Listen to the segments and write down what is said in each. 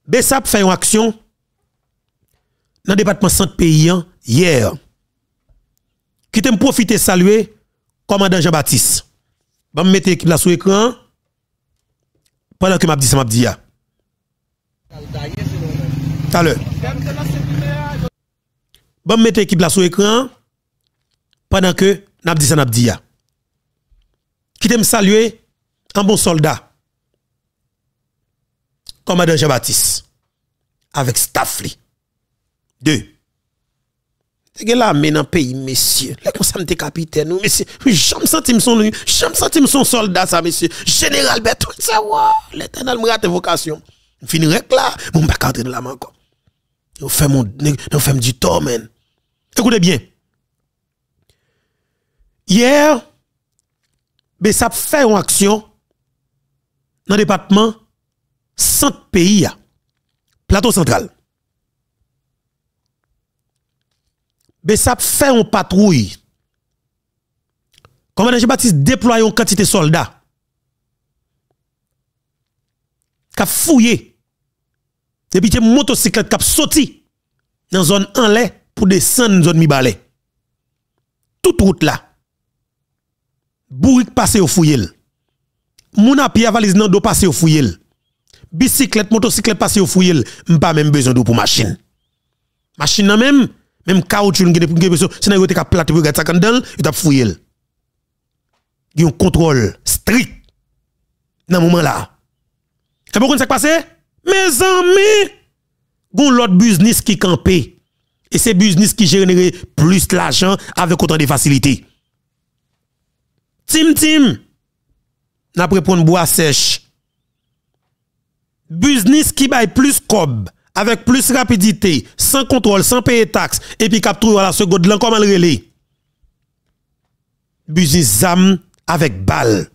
Bessap fait une action dans le département centre pays hier. Qui t'aime profiter saluer commandant Jean-Baptiste. Bon mettre l'équipe là sur l'écran pendant que m'a dit ça m'a dit. Tout à l'heure. Bon mettre l'équipe là sur l'écran pendant que n'a dit ça n'a dit. Qui t'aime saluer un bon soldat. Commandant Jean-Baptiste avec staff li. 2. C'est là mais dans pays messieurs. Là comme ça m'était capitaine ou messieurs. J'aime sentir son soldat ça messieurs. Général Bertrand ça wa, l'éternel me rate vocation. Finirait là, mon pas entrer dans la main encore. On fait du tort man. Écoutez bien. Hier ça fait une action dans le département centre pays, plateau central. Bessap fait une patrouille. Commandant Jean-Baptiste déploie une quantité de soldats. Qui fouillé. Depuis que motocyclette qui sorti dans la zone en lait pour descendre dans la zone mi-balai. Toute route là. Bourrique passe au fouillel. Moun a pied valise nan do passe au fouillel. Bicyclette, motocyclette passe au fouillel. M'pas même besoin d'eau pour machine. Machine nan même caoutchouc n'gene besoin. Si nan yo te ka plate pour regarder ça kan dan, yo t'a fouillel. Yon contrôle strict dans moment là. Et pourquoi ça passe? Mes amis, gon l'autre business qui campé. Et c'est business qui génère plus l'argent avec autant de facilité. Tim, n'a prendre bois sèche. Business qui baille plus cob, avec plus rapidité, sans contrôle, sans payer taxe, et puis capture à la seconde, là, comment le relais? Business zam avec balle.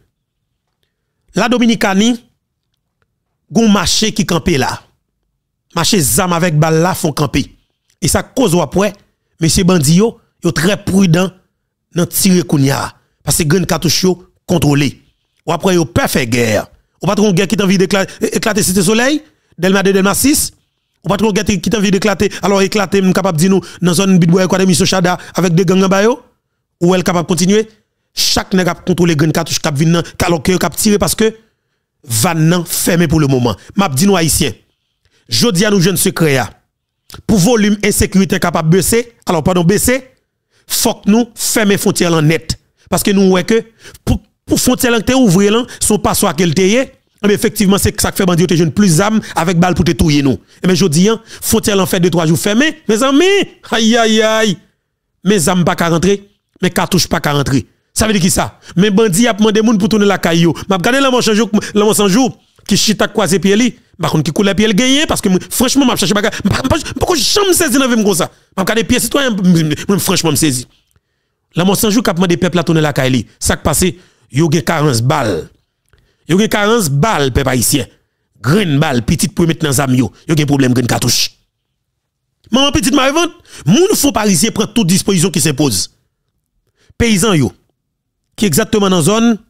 La Dominicanie, gon marché qui campé là. Marché zam avec balle là font camper. Et ça cause ou après, monsieur bandi yo très prudent dans tirer kounya. Parce que grain cartouche contrôlé. Ou après yo pas fait guerre. Ou pas trop guerre qui t'envie d'éclater Cité Soleil, Delma 2 Delma 6. Ou pas trop guerre qui t'envie d'éclater alors éclater capable dire nous dans zone Bidboy quoi mission Chada avec des gangs en bas yo. Ou elle capable continuer. Chaque nèg a contrôler grain cartouche cap vinn alors que cap tirer parce que van nan fermé pour le moment. M'a dit nous haïtien. Jodi a nous jeune secret ya. Pour volume insécurité capable baisser, alors pardon baisser, faut que nous fermer frontière en net. Parce que nous, ouais que, pour frontière là, ouvrir là, son passoire qu'elle t'ayé, mais effectivement, c'est ça qui fait bandit te jeune plus âme avec balle pour te touyer nous. Et mais je dis, frontière là, fait 2-3 jours fermé, mes amis, aïe, mes âmes pas qu'à rentrer, mes cartouches pas qu'à rentrer. Ça veut dire qui ça? Mais bandit a demandé moun pour tourner la caillou. M'a regardé la manche jour, qui chita croisé pied li, par contre qui coule pied gagné parce que franchement m'a cherché bagarre, pourquoi jamais saisi dans vie comme ça. M'a regardé pied citoyen, franchement me saisi. La mon sanjou k'ap mande peuple a tourner la caille li. Ça qui passe, yo gen 40 balles. Yo gen 40 balles peuple haïtien. Grain balle petite pour mettre dans zam yo. Yo gen problème grain cartouche. Maman petite ma vente, moun font parisien prend toute disposition qui s'impose. Paysan yo qui exactement dans zone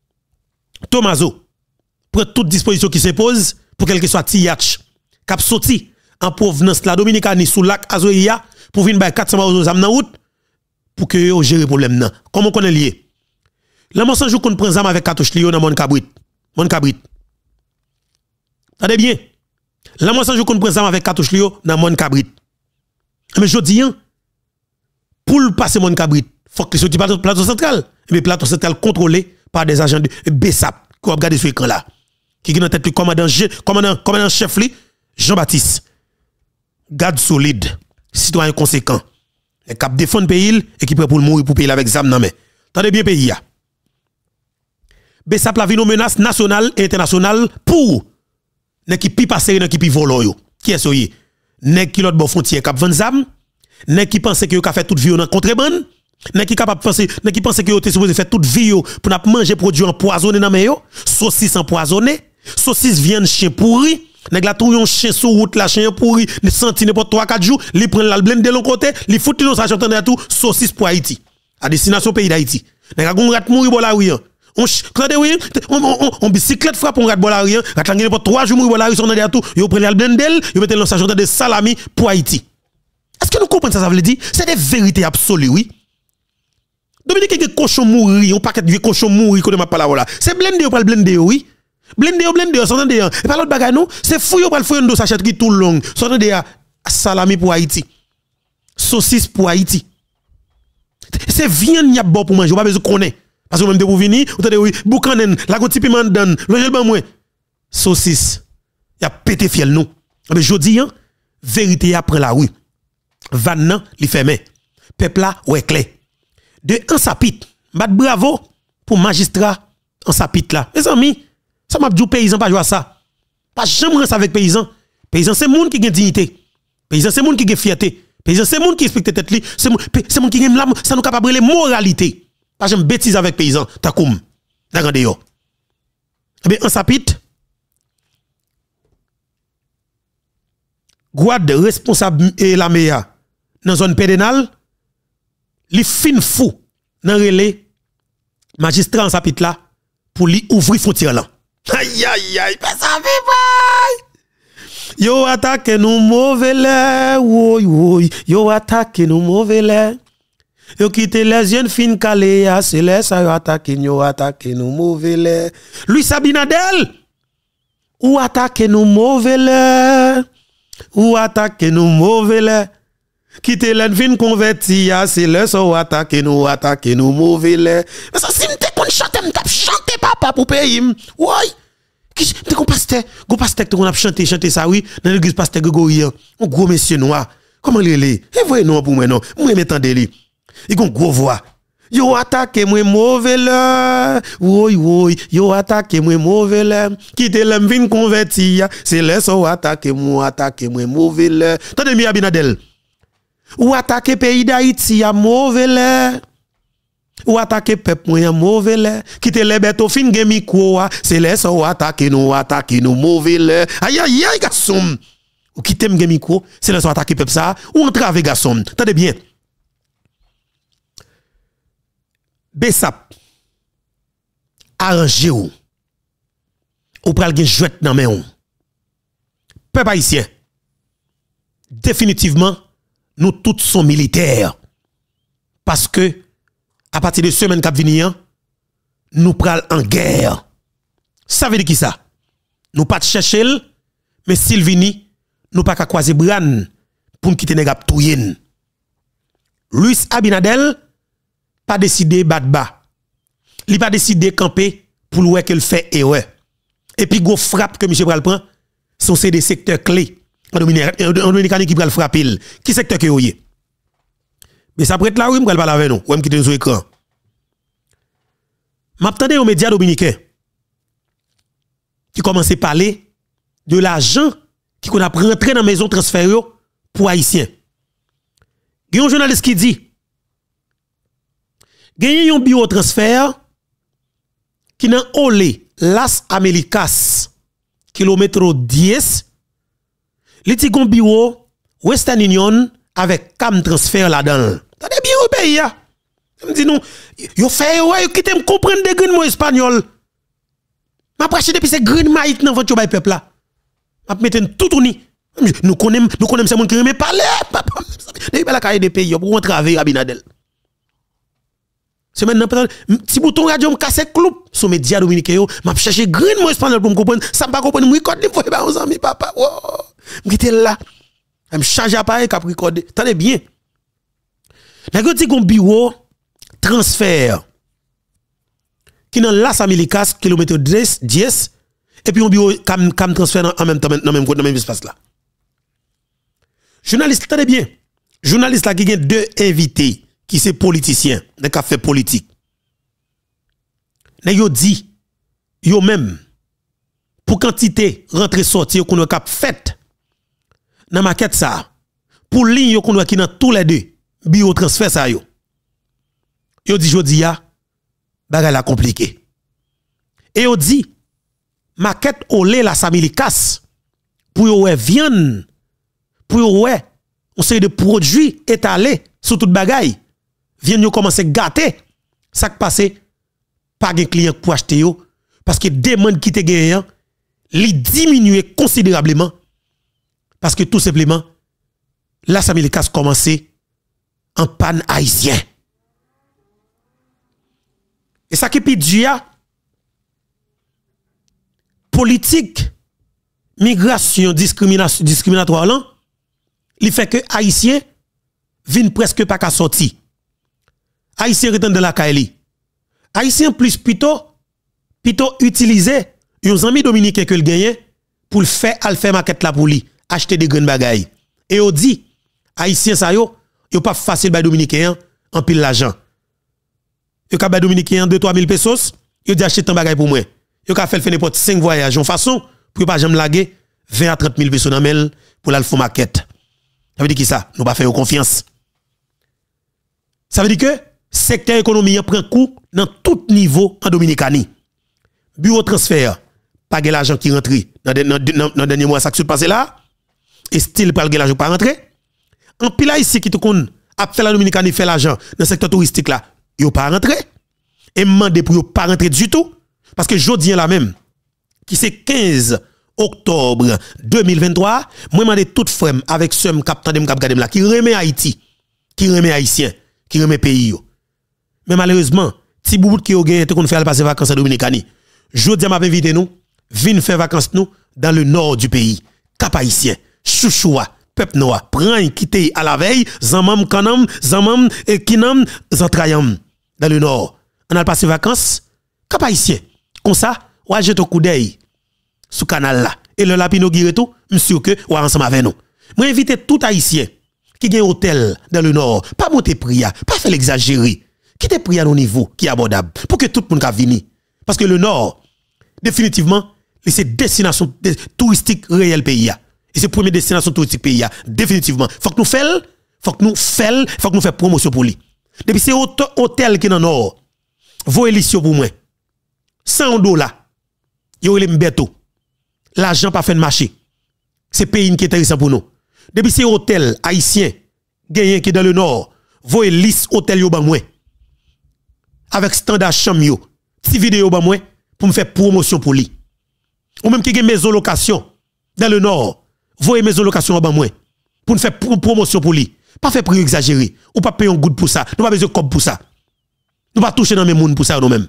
Tomazo prend toute disposition qui s'impose pour quelque soit Tiyach k'ap sorti en provenance la Dominicanie sous lac Azoia pour venir bay 400 euros zam nan route. Pour que yo gère problème nan. Comment on est lié? La mon sanjou qu'on prend zam avec cartouche li yo dans mon cabrit. Mon cabrit. Attendez bien. La mon sanjou qu'on prend zam avec cartouche li yo dans mon cabrit. Mais je dis pour passer mon cabrit, faut que sorti plateau central. Mais plateau central contrôlé par des agents de Bessap qui ont regardé sur l'écran là. Qui est dans tête commandant chef li Jean-Baptiste. Garde solide, citoyen conséquent. Et cap défendre pays et qui prêt pour mourir pour payer avec zam nan mais attendez bien pays ya Bessap la vino menace nationale et internationale pour nèg qui pi passer nèg qui pi volo yo qui est soyé nèg qui l'autre bon frontière cap vendre zam nèg qui pense que yo ka fait toute vie dans contrebande nèg qui capable penser nèg qui pense que yo te supposé faire toute vie yo pour n'a manger produit empoisonné dans mais yo saucisse empoisonné saucisse viande chien pourri. Nèg la tou yon chien sous route la chien pourri, ne senti n'importe 3-4 jours, li prend la blende de l'autre côté, li fout nos sachant de tout saucisse pour Haïti. À destination pays d'Haïti. Nèg a gon rat mouri bon la oui. on bicyclette frappe on rate bola rien, ratlangue pour 3 jours bola rien, son dans tout, yo prend le blendel, yo mettent dans station de salami pour Haïti. Est-ce que nous comprenons ça veut dire? C'est des vérités absolues, oui. Dominique qui cochon mourir, on paquet de cochon mourir qu'on m'a pas là. C'est blendé ou pas le blendé, oui. Blendé, s'entendez. Et pas l'autre bagage non, c'est fouille ou pas le fouille de sachet qui tout long. S'entendez salami pour Haïti. Saucisse pour Haïti. C'est viande y a bon pour manger, pas besoin connaître. Parce que même de pour venir, vous entendez oui, boucanen, la goti piment donne, le ban moins. Saucisse. Y a pété fiel nous. Mais jodi hein, vérité après la rue. Van nan li fermé. Peuple là ouais clair. De un sapit, bat bravo pour magistrat en sapit là. Mes amis, ça m'a dit paysan pas jouer ça. Pas jamais ça avec paysan. Paysan c'est monde qui a dignité. Paysan c'est monde qui a fierté. Paysan c'est monde qui respecte tête li, c'est monde qui aime l'âme, ça nous capable les moralité. Pas j'aime bêtise avec paysan, takoum. Dans yo. Eh bien en sapit Gouad responsable et la meilleure dans zone pénale li fin fou dans relais magistrat en sapit là pour lui ouvrir frontière là. Aïe aïe aïe, pas ça fait. Yo attaque nous mauvais lait, oui oui, yo attaque nous mauvais lait. Yo quitte les jeunes fin calé à c'est les ça yo attaque nous mauvais lait. Lui Sabinadel ou attaque nous mauvais lait. Ou attaque nous mauvais lait. Quitte les fin converti à c'est les ça attaque nous mauvais lait. Mais ça si m'te kon chanter m't'a chanter papa pour payer. Oui. Qui te kon pasteur te kon a chanter ça oui dans l'église pasteur Grégory. Un gros monsieur noir. Comment il est? Et voyez non pour moi non. Moi m'entendre lui. Il gon gros voix. Yo attaque moi mauvais là. Oui oui, yo attaque moi mauvais là. Quitte l'homme vinn converti, c'est là so attaque moi mauvais là. Tendez mi Abinadel. Ou attaque pays d'Haïti a mauvais là. Ou attaque peuple moi mauvais là. Quitte les bêtes au fin gen micro, c'est là so attaque nous mauvais là. Aïe aïe aïe garçon. Ou quitte m gen micro, c'est là so attaque peuple ça ou entrave garçon. Tendez bien. Besap arrangé ou pral gen jouet nan men ou. Peuple haïtien, définitivement, nous tous sommes militaires. Parce que, à partir de semaine qui vient, nous pral en guerre. Ça veut dire qui ça? Nous pas chercher, mais s'il vini, nous pas qu'à croiser bran pour quitter nèg touyen. Luis Abinadel pas décidé battre bas. Il pas décidé camper pour voir qu'elle fait erreur. Et puis go frappe que monsieur pral prend, sont des secteurs clés en Dominicanie qui pral frapper. Qui secteur que yoye? Mais ça prête là oui m'pral parler avec nous, ou m'quitter sur écran. M'attendais aux médias dominicains qui commençaient à parler de l'argent qui qu'on a rentré dans la maison transfert pour haïtiens. Il y a un journaliste qui dit gagné un bureau transfert qui n'a olé Las Americas kilomètre 10 li ti gon bureau Western Union avec cam transfert là-dedans. Tade bien au pays ya. Me dit non, yo fait ouais qui te comprendre de green mo espagnol. M'a prêché depuis c'est green maït dans votre bay peuple là. M'a mettre tout ni. Nous connaissons ces monde qui remet parler papa. Depuis la caille des pays pour entraver Abinadel. C'est maintenant si bouton radio me casse cloup sur médias dominicains m'a chercher green moi espagnol pour me comprendre ça me pas comprendre moi code faut pas aux amis papa m'était là me charger appareil cap recorder attendez bien n'a dit qu'on bureau transfert qui dans Las Americas kilomètre 10 et puis on bureau cam transfert en même temps dans même espace là journaliste attendez bien journaliste là qui a deux invités qui c'est politicien, de café politique. N'a yo dit, yo même, pour quantité rentrée sortie qu'on a cap fait, dans maquette ça, pour ligne yo qu'on a qui dans tous les deux, bio transfert ça yo. Yo dit jodi ya, bagay la compliqué. Et yo dit, maquette olé la Samilikas, pour yo ouais viande, pour yo ouais, on série de produits étalés sur toute bagay. Viens nous commencer gâter ça qui passe pas de client pour acheter yo parce que demande qui te gagnant li diminue considérablement parce que tout simplement la Samilikas commencé en panne haïtien. Et ça qui dit politique migration discriminatoire là, il fait que haïtien viennent presque pas qu'à sortir. Haïtien retourne dans la Kaili. Haïtien plus plutôt utiliser un ami dominicain que le gagne pour le faire maquette là pour lui, acheter des grandes bagailles. Et on dit haïtien ça yo pas facile ba dominicain en pile l'argent. Yo ka ba dominicain 2-3 000 pesos, yo dit acheter un bagage pour moi. Yo ka faire n'importe 5 voyages en façon pour pas jamais laguer 20 à 30 000 pesos dans mel pour la faire maquette. Ça veut dire qui ça? Nous pas faire confiance. Ça veut dire que secteur économique prend coup dans tout niveau en Dominicanie. Bureau transfert, pas de l'argent qui rentre dans dernier mois ça qui se passe là et style pas de l'argent pas rentrer. En pile ici qui tout kon a fait la Dominicanie fait l'argent dans le secteur touristique là, yo pas rentrer et mandé pour yo pas rentrer du tout parce que jodi là même qui c'est 15 octobre 2023, moi mandé tout frère avec somme capitaine dem cap gade là qui remet Haïti, qui remet haïtien, qui remet pays yo. Mais malheureusement, ti boubout qui yo gagné te kon faire passer vacances en Dominicanie. Jodi m'a invité nous, vinn faire vacances nous dans le nord du pays, Cap Haïtien, Chouchoua, peuple noir, prend quitter à la veille, zamam kanam, zamam et kinam, zantrayam dans le nord. On a passé vacances Cap Haïtien. Comme ça, on a jeté un coup d'œil sous canal là et le lapino guire tout, monsieur que ou ensemble avec nous. Moi invite tout haïtien qui gagne hôtel dans le nord, pas monter prix, pas faire l'exagérer. Qui te prix à nos niveau qui est abordable pour que tout le monde vienne. Parce que le nord définitivement c'est destination touristique réel pays et c'est première destination touristique pays définitivement. Faut que nous fassions promotion pour lui. Depuis c'est hôtel qui est dans le nord. Voyez l'ici pour moi. $100 yo le mbeto. L'argent pas fait de marché. C'est pays qui est intéressant pour nous. Depuis ces hôtels haïtiens gagné qui dans le nord, voyez liste hôtel yo ba moi. Avec standard chambre yo, ti vidéo ba moi pour me faire promotion pour lui. Ou même qui gagne maison location dans le nord, voyez maison location ba moi pour me faire promotion pour lui. Pas faire prix exagéré ou pas payer un goût pour ça. Nous pas besoin de cob pour ça. Nous pas toucher dans mes moun pour ça nous même.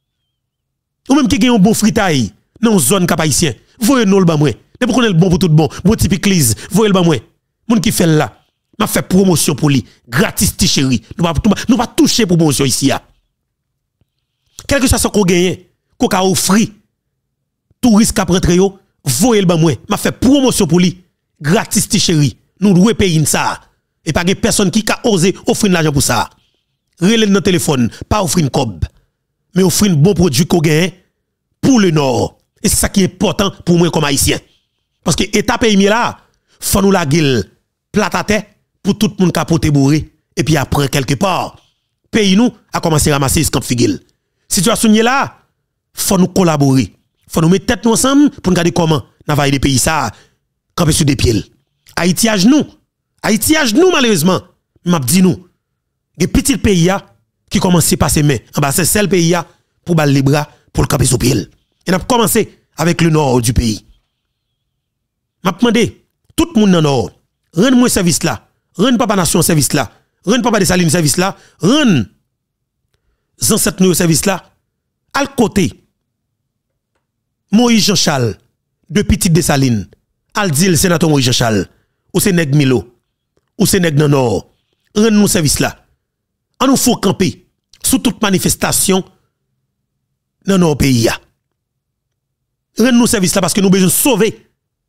Ou même qui gagne un bon fritaille dans zone cap haïtien, voyez nous le ba moi. Ne pour connaître bon pour tout bon typique lise, voyez le ba moi. Moun qui fait là, m'a fait promotion pour lui, gratis ti chéri. Nous pas toucher pour promotion ici a. Quel que soit ce qu'on gagne, qu'on a offert, touriste qui a rentré yo, voyez le ba moi, m'a fait promotion pour lui, gratis ti chéri. Nous devons payer ça et pas de personne qui a osé offrir l'argent pour ça. Relève dans téléphone, pas offrir une cob, mais offrir un bon produit qu'on gagne pour le nord. Et c'est ça qui est important pour moi comme haïtien. Parce que l'État pays là, faut nous la gueule plate à terre pour tout le monde capoter bourré et puis après quelque part pays nous a commencé à ramasser ce camp figil. Situation là, faut nous collaborer. Faut nous mettre tête nous ensemble pour nous regarder comment navailler des pays ça camper sur des pieds. Haïti à genoux malheureusement, m'a dit nous. Des petits pays qui commencent à passer main en bas c'est seul pays pour baller les bras pour le camper sur pied. Et on a commencé avec le nord du pays. M'a demandé tout le monde dans le nord, rendre-moi service là, rendre papa nation service là, rendre papa de Saline service là, rendre ancêtres nous service là, à côté Moïse Jean-Charles de Petite de Saline, al dit le sénateur Moïse Jean-Charles, ou c'est nèg Milo, ou c'est nèg dans le nord, rendre nous service là. On nous faut camper sous toute manifestation dans nos pays. Rendre nous service là parce que nous besoin sauver.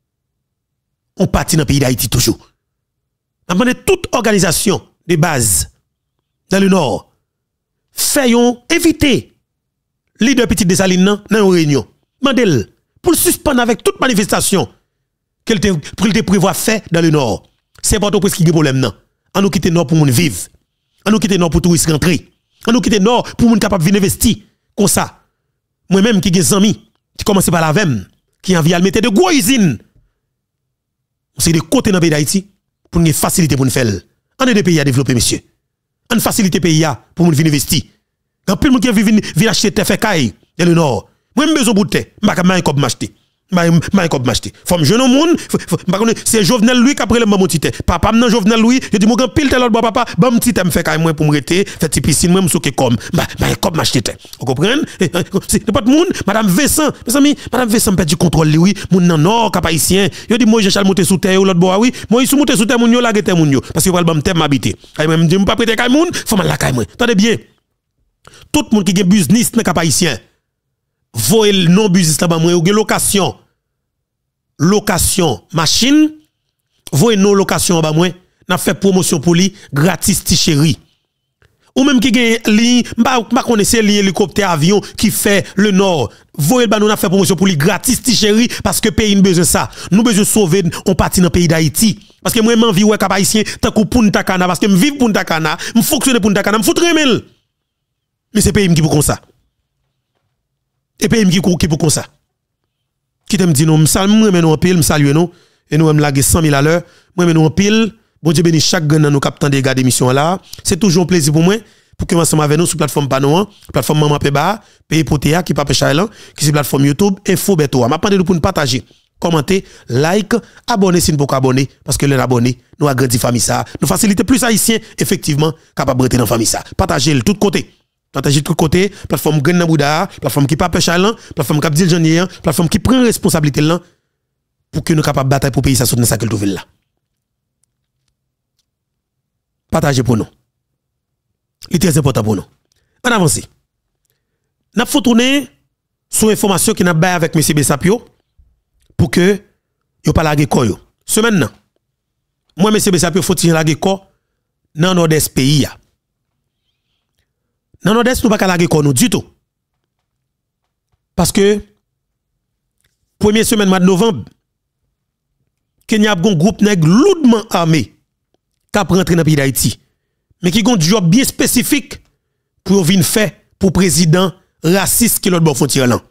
On partit dans le pays d'Haïti toujours. Nous toute organisation de base dans le nord. Faisons éviter leader Petit de Saline dans une réunion. Mandel pour suspendre avec toute manifestation pour te prévoir faire dans le nord. C'est important pour ce qui est problème non. On nous quitter nord pour moun vivre. On nous quitter nord pour touristes rentrer. On nous quitter nord pour moun capable venir investir comme ça. Moi même qui des amis qui commence par la VEM qui envie à mettre de gros usines. C'est de côté dans le pays d'Haïti pour nous faciliter pour nous faire. On est des pays à développer monsieur. On facilite pays pour nous venir investir. Quand plus de monde qui vient acheter terre fait caille dans le nord. Moi j'ai besoin de terre, m'pa m'acheter m'acheter. M'acheter. Faut jeune monde, c'est Jovenel lui qui après le maman tite. Papa nan Jovenel lui, je dis moi quand pile tel papa, bon petit me fait caille moi pour me rester, fait petit piscine moi me souke comme. Comme m'acheter terre. Vous comprenez? C'est pas de monde, madame Vincent, mes amis, madame Vincent perd du contrôle lui, moun nan nord cap haïtien. Yo dit moi Jean-Charles monter sous terre ou l'autre bois oui, moi il sous monter sous terre moun yo la terre moun yo parce que va le terre m'habiter. Ay même dit pas prêter caille moun, faut mal la caille moi. Attendez bien. Tout monde qui gen business dans cap haïtien voyez non business là-bas moi ou location machine voyez non location là-bas moi n'a fait promotion pour lui gratis ti chéri ou même qui gagne li pas connaissez li hélicoptère avion qui fait le nord voyez ba nous n'a fait promotion pour lui gratis ti chéri parce que pays besoin ça nous besoin sauver on parti dans pays d'Haïti parce que moi même vie ouais cap haïtien tant que Punta Cana parce que me vivre Punta Cana me fonctionner Punta Cana me foutre remel mais c'est pays qui pour comme ça. Et pays qui pour comme ça. Qui t'aime dit non, moi mais nous en pile, me salue non et nous aime laguer 100 000 à l'heure. Moi mais nous en pile, bon Dieu béni chaque gagne nous captant des gars d'émission là. C'est toujours un plaisir pour moi pour que ensemble avec nous sur plateforme Panoan, plateforme Maman Peba, Pays Potea qui Pape Chailan, qui c'est plateforme YouTube Info Beto. M'a demandé pour nous partager, commenter, like, abonner si vous pouvez abonner parce que les abonnés nous agrandit famille ça, nous faciliter plus haïtiens effectivement capable de rester dans famille ça. Partagez le tout côté. Partagez de tous côtés, plateforme Grenna Bouda, plateforme qui pape Chalan, plateforme Cap Dil Janier, plateforme qui prend responsabilité là pour que nous capables bataille pour pays ça soutenir ça que le là. Partagez pour nous. C'est très important pour nous. On avance. N'a faut tourner sur information qui n'a pas avec M. Bessapio pour que yo pas laguer ko yo. Semaine nan. Moi M. Bessapio faut tirer laguer ko dans nord-est pays ya. Dans nord-est, nous ne pouvons pas laguer nous du tout. Parce que, première semaine mois de novembre, Kenya a un groupe nèg lourdement armé qui a rentré dans le pays d'Haïti. Mais qui a un job bien spécifique pour venir faire pour président raciste qui l'autre frontière là.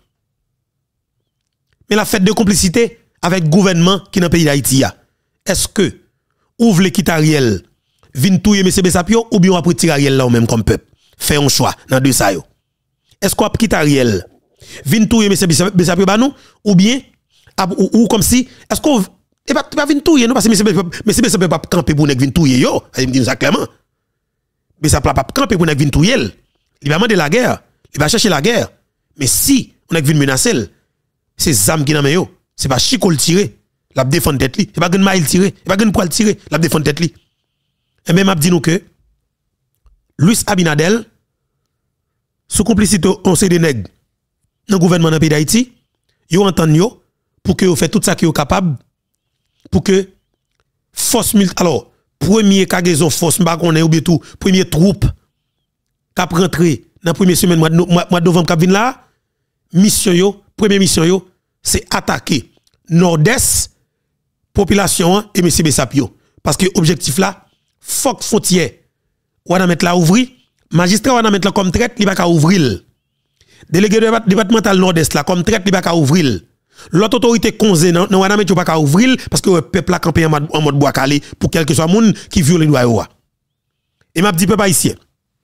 Mais la fête de complicité avec le gouvernement qui est dans le pays d'Haïti. Est-ce que, ouvre l'équipe Ariel, vin touyer M. Bessapio ou bien on va tirer Ariel là ou même comme peuple? Fait un choix dans deux ça yo. Est-ce qu'on a quitte Ariel vinn touyer M. Bessapio ba nous ou bien ou comme si est-ce qu'on et pas vinn touyer nous parce que M. Bessapio pas camper pour nèg vinn touyer yo, il me dit ça clairement. Bessapio pas camper pour nèg vinn touyer. Il va demander la guerre, il va chercher la guerre. Mais si on nèg vinn menacer, c'est zam qui nan men yo, c'est pas chicol tirer, la défendre tête li, c'est pas gen mail tirer, c'est pas gen poil tirer, la défendre tête li. Et même m'a dit nous que Luis Abinadel sous complicité conseil des nègres dans le gouvernement dans le pays d'Haïti, yo entend yo pour que vous fait tout ça qui est capable pour que force alors premier cargaison force m'pa connait ou bien tout premier troupe qui rentré dans première semaine mois de novembre qui vient là mission yo première mission yo c'est attaquer nord-est population et M. Bessapio parce que objectif là faut frontière ou on mettre là ouvrir magistrat on mettre là comme traite il va ka ouvrir délégué départemental nord-est là comme traite il va ka ouvrir l'autre autorité conseil non on mettre pas ka ouvrir parce que le peuple a campé en mode bois calé pour quel que soit monde qui viole les droits et m'a dit peuple haïtien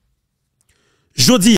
jodi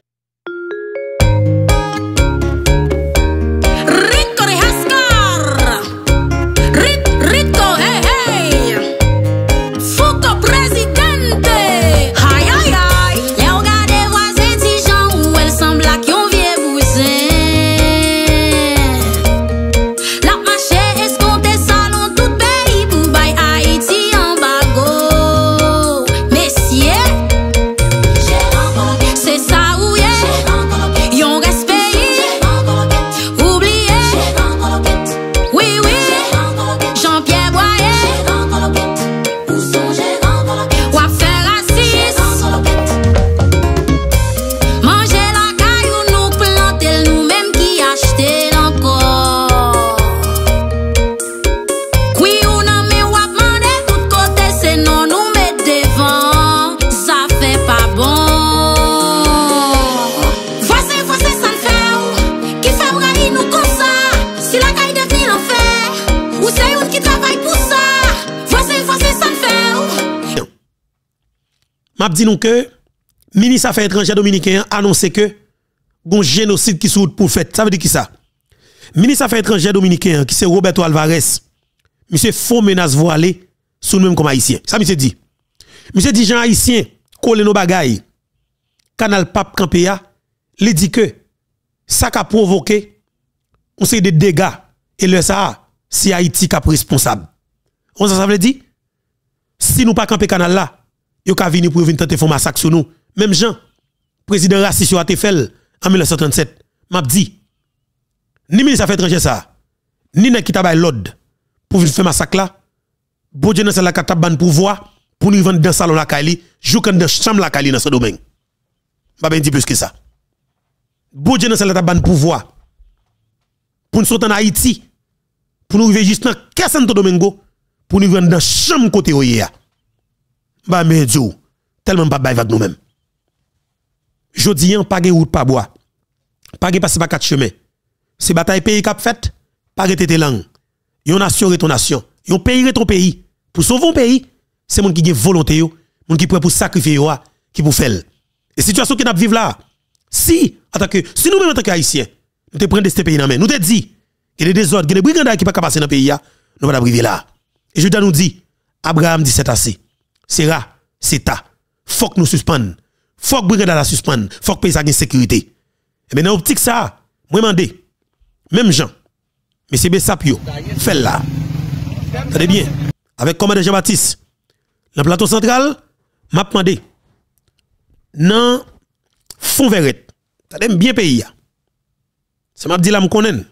m'a dit nous que ministre Affaires étrangères dominicain a annoncé que un génocide qui sous pour fait. Ça veut dire qui ça? Ministre Affaires étrangères dominicain qui c'est Roberto Alvarez, monsieur faux menace voilée sous nous même comme haïtien. Ça monsieur dit. Monsieur dit Jean haïtien coller nos bagailles. Canal Pape Campéa, il dit que ça a provoqué on sait des dégâts et le ça si Haïti est responsable. On ça veut dire si nous pas camper canal là, yo ka venir pour venir tenter faire massacre sur nous. Même Jean, président raciste a été fait en 1937, m'a dit ni ministre Affaires étrangères ça, ni n'a qui t'a l'ordre pour venir faire massacre là. Bon Dieu dans la carte ban pouvoir pour nous vendre dans salon la Kali, jou kan dans chambre la Kali dans ce domaine. Pas bien dit plus que ça. Bon Dieu dans la ban pouvoir pour nous sortir en Haïti, pour nous vivre juste dans Santo Domingo, pour nous vendre dans chambre côté oya. Bah mais Dieu, tellement pas bail avec nous-mêmes. Jodi an pas gen route pas bois. Pas gen passer par quatre chemins. C'est bataille pays cap fait, pas gen tete langue. Yon nation ton nation, yon pays ton pays. Pour sauver un pays, c'est moun qui gen volonté yo, moun qui prêt pour sacrifier yo, qui pour faire. Et situation qui n'a vivre là, si nous même en tant qu'haïtiens, nous te prendre ce pays dans main, nous te dit qu'il y a des désordres, qu'il y a des brigands qui pas passer dans le pays nous va arriver là. Et je nous dis Abraham dit c'est assez. Sera, c'est ta. Faut que nous suspendons. Faut que brigade la suspendre. Faut que pays ça gagne sécurité. Et maintenant optique ça, moi mandé même Jean, monsieur Bessapio, fait là. Attendez bien. Avec commandant Jean-Baptiste, dans le plateau central, m'a demandé non fond verret. Attendez bien pays. Ça m'a dit là me connaît.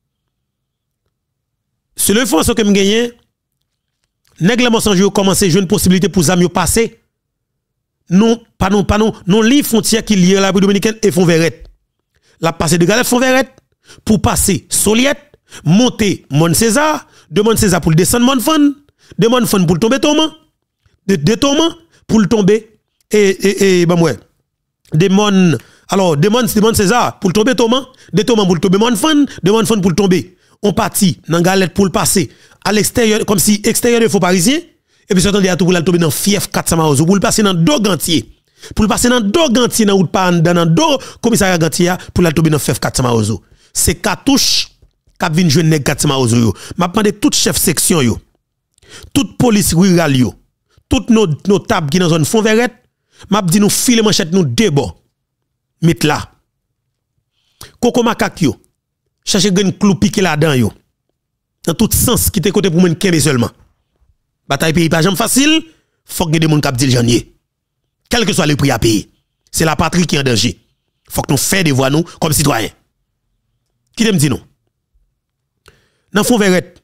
C'est le fond que me gagné. Nèg la Monsanjou commencé jouer une possibilité pour zam yo passer. Non li frontière qui lie la République dominicaine et fond verret. La passer de Galette fond verret pour passer Soliette, monter Mon César, de Mon César pour descendre Mon Fon, de Mon Fon pour tomber Thomas, de Thomas pour tomber et ben ouais. De Mon César pour tomber Thomas, de Thomas pour tomber Mon Fon, de Mon Fon pour tomber. On partit dans Galette pour le passer à l'extérieur comme si extérieur de faux parisien et puis s'attendait à tout pour la tomber dans fief 400 Maozo pour le passer dans deux gantier. Pour le passer dans deux gantier dans route pas dans deux commissariat gantier pour la tomber dans fief 400 Maozo. C'est cartouche qui vinn jouer nèg 400 Maozo yo. M'a demandé tout chef section yo. Toute police rurale yo. Toutes nos tables qui dans zone fond verret, m'a dit nous filer manchette nous débo. Met là. Coco macaque yo. Chercher gen clou piqué là-dedans yo. Dans tout sens qui te côté pour men kembe seulement. Bataille pays pas jamais facile, faut que des monde cap dit janvier. Quel que soit le prix à payer. C'est la patrie qui est en danger. Faut que nous fassions des voix nous comme citoyens. Qui t'aime dit non? Dans fond verret.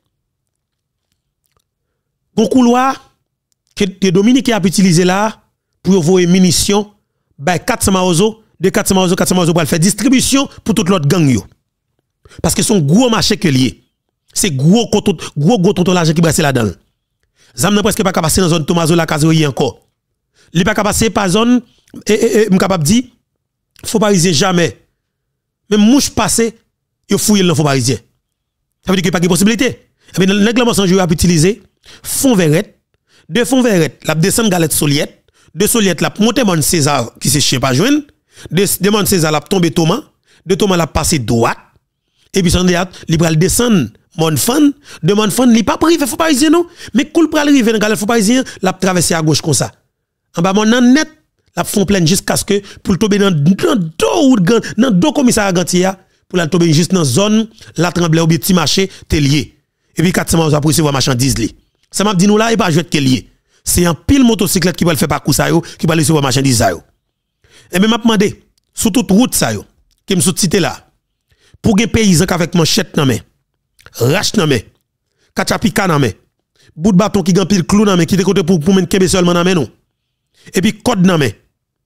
Bon couloir que Dominique a utilisé là pour envoyer munitions by 400 Maozo, de 400 Maozo pour faire distribution pour toute l'autre gang yo. Parce que son gros marché que lié. C'est gros tonton l'argent qui brasse là-dedans. Zam n'a presque pas passer dans zone Tomaso la Kazoyi encore. Li pas passer par zone m'capable dit faut parisien jamais. Même mouche passer, yo fouiller dans faux parisien. Ça veut dire qu'il n'y a pas de possibilité. Et bien nèg la Monsanjou a utilisé fond verret, de fond verret, la descendre Galette Soliette, de Soliette la monter Mon César qui se chien pas joindre, de Mon César la tomber Thomas, de Thomas la passer droite. Et puis, il va descendre Mon Fon, de Mon Fon, il pas privé, faut parisien non, mais cool pour arriver dans le faut parisien, la traverser à gauche comme ça. En bas, mon net, la font pleine jusqu'à ce que, pour tomber dans deux commissariats gantia, pour la tomber juste dans zone, la tremblay ou bien petit marché, t'es lié. Et puis, 400 mois après, recevoir marchandise li. Ça m'a dit nous là, et pas jouer de lié. C'est un pile motocyclette qui va le faire parcours ça yo, qui va recevoir marchandise ça yo. Et bien, m'a demandé, sur toute route ça yo, qui me cité là, pour des paysans avec manchette nan men, rache nan men, kachapika nan men, bout de bâton qui gagne pile clou nan men, qui te côté pour men kebe seulement nan men non. Et puis code nan men.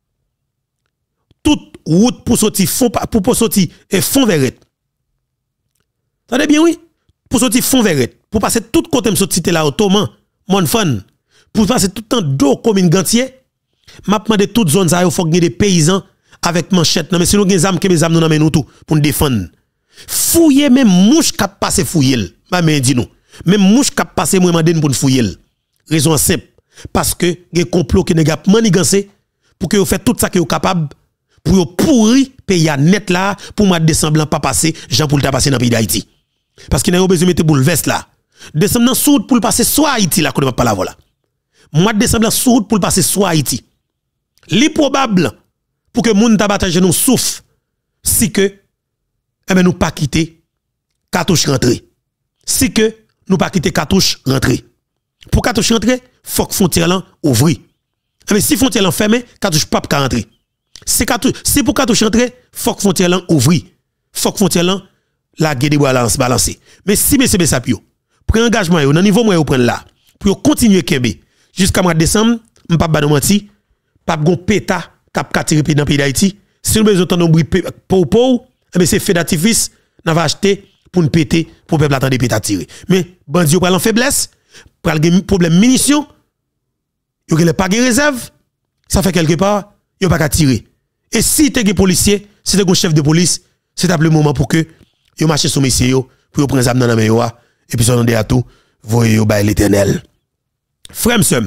Toute route pour sortir fond pour sortir et fond verret. Attendez bien oui, pour sortir fond verret, pour passer tout côté me sortir là Ottoman, Mon Fon, pour passer tout temps deux communes gantier, m'a demandé toute zone ça faut gagner des paysans avec manchette nan men, sinon gen zam kebe zam nan men nous tout pour nous défendre. Fouiller même mouche qui passe fouiller. Ma main dit nous. Même mouche qui passe moi mandé pour fouiller. Raison simple parce que des complot qui nèg manigancé pour que vous faites tout ça que vous capable pour vous pourrir pays net là pour mois de décembre pas passer Jean pour le passer dans le pays d'Haïti. Parce qu'il a besoin de mettre boule veste là. Décembre sous pour le passer soit Haïti là qu'on ne pas la voilà. Mois de décembre sous pour le passer soit Haïti. Li probable pour que moun tabatage nous souffre si que nous pas quitter cartouche rentrer. Si que nous pas quitter cartouche rentrer. Pour cartouche rentrer, faut que frontière là ouvrir. Mais si frontière là fermée, cartouche pas rentrer. Si pour cartouche rentrer, faut que frontière là ouvrir. Faut que frontière là la guerre de balancer. Mais si monsieur Bessapio prend engagement yo dans niveau moi yo prendre là pour continuer kembe jusqu'à mois de décembre, m'pa ba menti, pas gon péta cap tirer dans pays d'Haïti. Si nous besoin de bruit pour c'est fait d'artifice n'a va acheter pour nous péter pour peuple attendre péta tirer. Mais bandi yo pral en faiblesse, pral gen problème munitions, yo gen pas gen réserve, ça fait quelque part yo pas ka tirer. Et si t'es un policier, si t'es un chef de police, c'est le moment pour que yo marche sur messieurs yo pour prendre zam dans la main yo et puis son à tout voyez yo bail l'Éternel. Frère m'sem.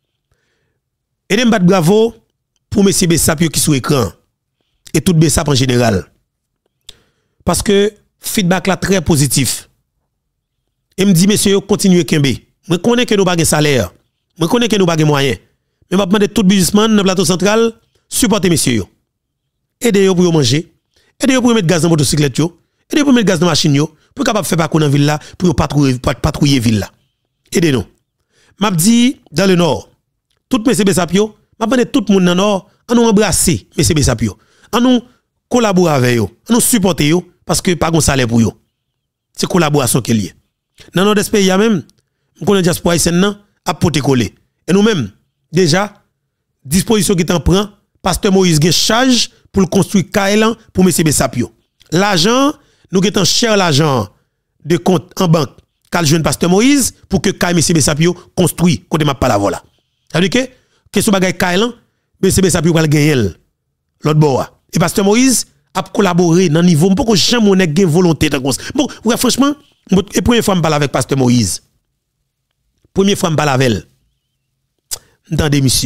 Et dem bat bravo pour monsieur Bessapio qui sur écran et tout Bessap en général. Parce que feedback là très positif. Et me dit monsieur continuez kembe. Moi connais que nous pas de salaire. Moi connais que nous pas de moyens. Mais m'a demandé tout businessman dans le plateau central supporter monsieur yo. Aidez yo pour manger, aidez yo pour mettre gaz dans motocyclette yo, aidez yo pour mettre gaz dans machine yo, pour capable faire parcours dans ville là, pour patrouiller ville là. Aidez-nous. M'a dit dans le nord, tout monsieur Bessapio, m'a demandé tout le monde dans le nord, à nous embrasser monsieur Bessapio. À nous collaborer avec yo, à nous supporter yo parce que pas gon salaire pour yo. C'est collaboration qui est lié. Dans notre pays même, on connaît diaspora haïtienne nan a poté coller. Et nous même déjà disposition qui t'en prend, pasteur Moïse gen charge pour construire Kaelan pour monsieur Bessapio. L'argent, nous avons cher l'argent de compte en banque qu'al jeune pasteur Moïse pour que Kae monsieur Bessapio construit côté m'a pas la voilà. Ça veut dire que question bagay Kaelan, monsieur Bessapio va gagner l'autre bois. Et pasteur Moïse a collaboré dans niveau pas que jamais on ait volonté dans bon franchement et première fois me parle avec pasteur Moïse. Première fois me parle avec elle. Entendez monsieur.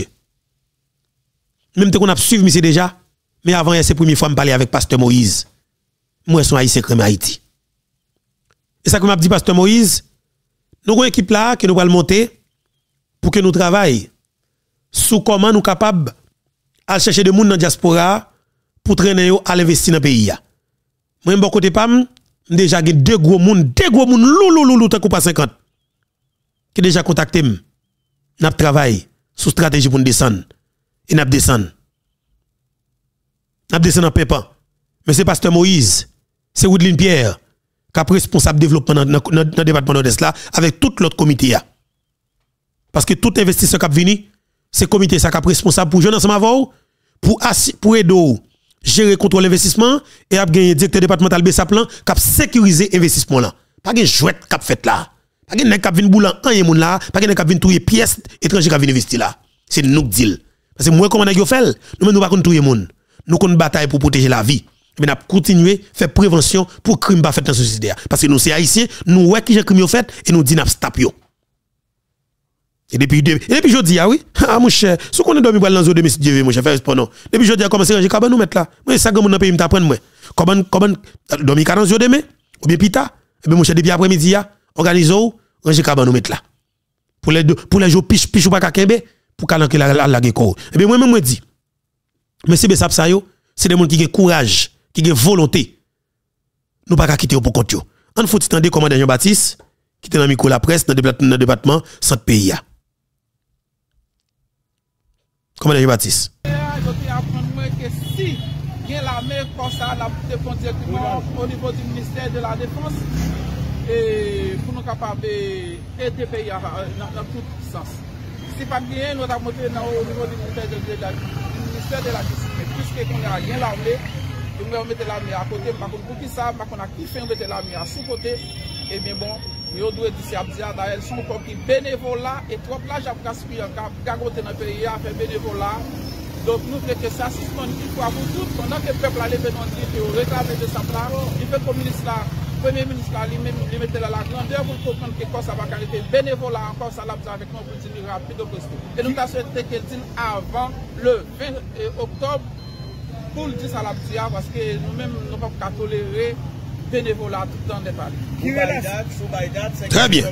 Même qu'on a suivi monsieur déjà, mais avant c'est la première fois me parler avec pasteur Moïse. Moi je suis haïtien crème Haïti. Et ça que m'a dit pasteur Moïse, nous avons une équipe là que nous allons monter pour que nous travaillions sous comment nous capables à chercher des gens dans la diaspora pour traîner à l'investir dans le pays. Moi bon côté pam déjà deux gros monde loulou tant pas 50 qui déjà contacté m. N'a travaillé sous stratégie pour nous descendre et n'a descendre. N'a descendre en pépin. Mais c'est pasteur Moïse, c'est Woodline Pierre qui est responsable développement dans le département nord-est là avec tout l'autre comité là. Parce que tout investisseur qui a venu, c'est comité ça qui est responsable pour jouer ensemble avec pour aider gérer contrôle l'investissement et a gagné directeur départemental Bessaplan qui a sécurisé investissement là. Pas de jouette qui a fait là. Pas de nèg qui vinn boulan an moun là, pas de nèg qui vinn touyer pièces étrangères qui vinn investir là. C'est nous qui deal. Parce que moi comment nèg yo fait, nous pas touyer moun. Nous kon bataille pour protéger la vie. Mais n'a continuer faire prévention pour crime pas fait dans la société parce que nous c'est haïtiens, nous ouais qui j'ai crime yo fait et nous dit n'a stop yo. Et depuis jodi ah oui, ah mon cher, si on est dormi dans zone de monsieur Dieu mon cher frère non. Depuis jodi a commencé ranger cabane nous mettre là. Moi ça grand dans pays m'ta prendre moi. Comment dormi 40 jours demain ou bien pita et bien mon cher depuis après-midi a organisons ranger cabane nous mettre là. Pour les jours piche ou pas kakembe pour calanquer la geko. Et bien moi même moi dit monsieur Bessap ça yo, c'est des gens qui ont courage, qui ont volonté. Nous pas quitter pour compte yo. On faut attendre commandant Jean-Baptiste qui était dans micro la presse dans le département centre pays. Commandant Jean-Baptiste. Je tiens à apprendre que si il y a l'armée comme ça, la dépend directement au niveau du ministère de la Défense et pour nous capables d'aider le pays dans tout sens. Si pas bien, nous avons monté au niveau du ministère de la Justice. Puisque qu'on a rien l'armée, nous allons mettre l'armée à côté, par contre, pour qui ça, on a kiffé mettre l'armée à sous-côté, et bien bon, nous devons dire d'ailleurs, sont comme qui bénévolat, et trop là, j'ai gaspillé, gagoté dans le pays, à faire bénévolat. Donc nous voulons que ça suspende une fois pour toutes, pendant que le peuple a levé dans le réclamer de sa part, il fait comme ministre là, Premier ministre lui-même il mettait la grandeur pour comprendre que ça va arrêter bénévolat encore ça l'a avec nous pour dire rapide au presto. Et nous avons souhaité qu'elle dise avant le 20 octobre pour le dire ça la dire parce que nous-mêmes nous ne pouvons pas tolérer bénévolat tout le temps des parties. Qui est date, très bien.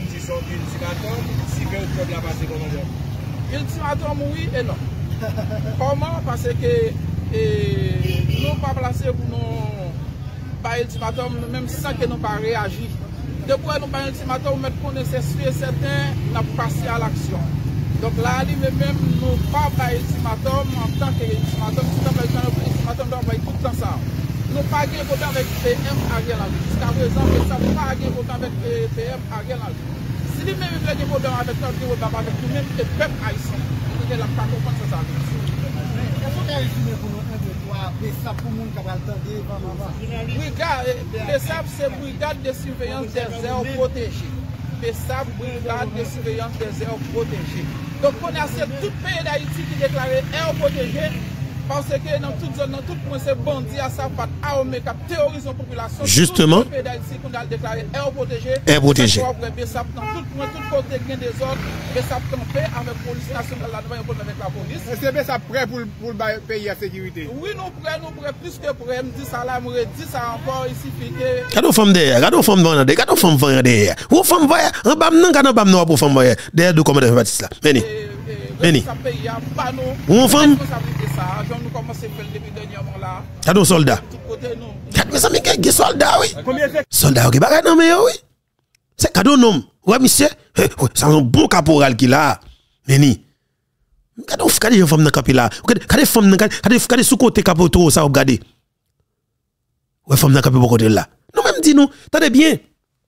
Ultimatum oui et non. Comment? Parce que nous pas placés pour nous pas ultimatum même sans que nous pas réagir. Depuis nous pas ultimatum, mais pour nous c'est sûr et certain, nous avons passé à l'action. Donc là, même nous pas ultimatum en tant qu'ultimatum, ultimatum doit tout le temps ça. Nous pas gagné autant avec PM Ariel Henry. Jusqu'à présent, ça n'a pas gagné autant avec PM Ariel Henry. Si lui-même il veut gagner autant avec nous, il va avec nous-mêmes et peuple haïtien. Il ne pas comprendre ça. Est-ce que tu as résumé pour nous un, deux, trois, BESAP pour le monde qui va attendre? Brigade, BESAP, c'est Brigade de surveillance des aires protégées. BESAP, Brigade de surveillance des aires protégées. Donc, on a tout pays d'Haïti qui déclare aires protégées. Parce que dans toute zone, dans tout point, c'est bandit à sa patte, armé, qui terrorise la population. Justement. Tout le pays d'Haïti qu'on a déclaré air protégé. Air protégé. Dans tout point, tout côté, il y a des ordres. BESAP campé avec la police nationale, là, nous avons avec la police. Est-ce que BESAP prêt pour le pays à sécurité? Oui, nous prêts, plus que prêts. Je dis ça là, je dis ça encore, il suffit que. Regardez femmes derrière, regardez femmes derrière, regardez femmes derrière. Où femmes derrière, en bas, non, quand on bas, non, pour femmes derrière. Derrière, de comment de Baptiste là. Venez. Venez. Où femmes? Nous commençons à faire depuis dernièrement là. Regardez un soldat. Mais ça, mais soldat, oui. Soldat, ok, bah, non, mais oui. C'est cadeau, non. Ouais, monsieur. C'est un bon caporal qui là. Venez. Regardez les femmes dans le cap là. Regardez les femmes, regardez sous-côté capoteau, ça, regardez. Ouais, femmes dans le cap pour côté là. Nous même dis nous, attendez bien.